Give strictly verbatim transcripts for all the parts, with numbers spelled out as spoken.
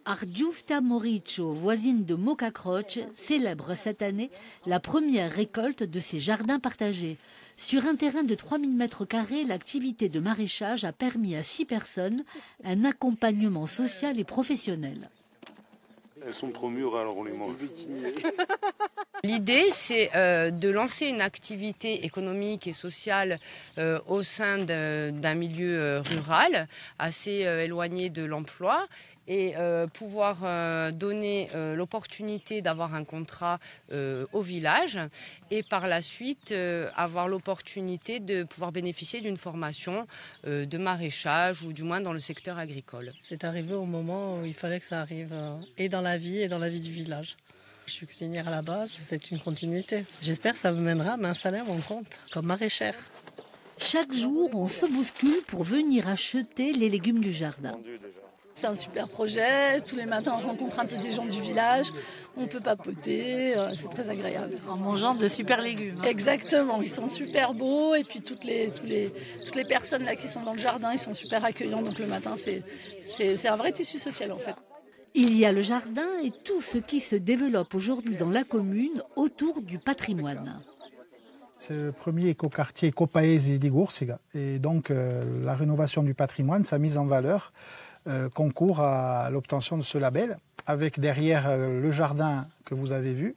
Argiusta Moricho, voisine de Mocacroce, célèbre cette année la première récolte de ses jardins partagés. Sur un terrain de trois mille mètres carrés, l'activité de maraîchage a permis à six personnes un accompagnement social et professionnel. Elles sont trop mûres, alors on les mange. L'idée, c'est euh, de lancer une activité économique et sociale euh, au sein d'un milieu euh, rural, assez euh, éloigné de l'emploi, et euh, pouvoir euh, donner euh, l'opportunité d'avoir un contrat euh, au village, et par la suite euh, avoir l'opportunité de pouvoir bénéficier d'une formation euh, de maraîchage, ou du moins dans le secteur agricole. C'est arrivé au moment où il fallait que ça arrive, euh, et dans la vie et dans la vie du village. Je suis cuisinière à la base, c'est une continuité. J'espère que ça me mènera à m'installer à mon compte comme maraîchère. Chaque jour, on se bouscule pour venir acheter les légumes du jardin. C'est un super projet, tous les matins on rencontre un peu des gens du village, on peut papoter, c'est très agréable. En mangeant de super légumes. Hein. Exactement, ils sont super beaux et puis toutes les, toutes les, toutes les personnes là qui sont dans le jardin, ils sont super accueillants, donc le matin c'est un vrai tissu social en fait. Il y a le jardin et tout ce qui se développe aujourd'hui dans la commune autour du patrimoine. C'est le premier écoquartier éco-paese di Gursiga. Et donc euh, la rénovation du patrimoine, sa mise en valeur, euh, concourt à l'obtention de ce label, avec derrière euh, le jardin que vous avez vu,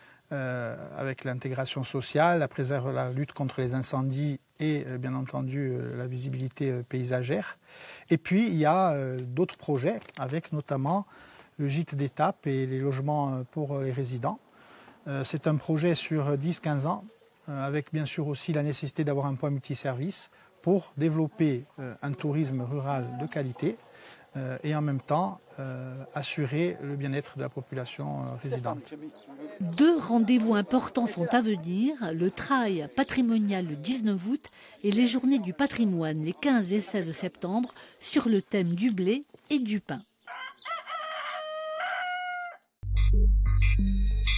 euh, avec l'intégration sociale, la, préserve, la lutte contre les incendies et euh, bien entendu euh, la visibilité euh, paysagère. Et puis il y a euh, d'autres projets, avec notamment le gîte d'étape et les logements pour les résidents. Euh, C'est un projet sur dix à quinze ans, euh, avec bien sûr aussi la nécessité d'avoir un point multiservice pour développer euh, un tourisme rural de qualité euh, et en même temps euh, assurer le bien-être de la population euh, résidente. Deux rendez-vous importants sont à venir, le trail patrimonial le dix-neuf août et les journées du patrimoine les quinze et seize septembre sur le thème du blé et du pain.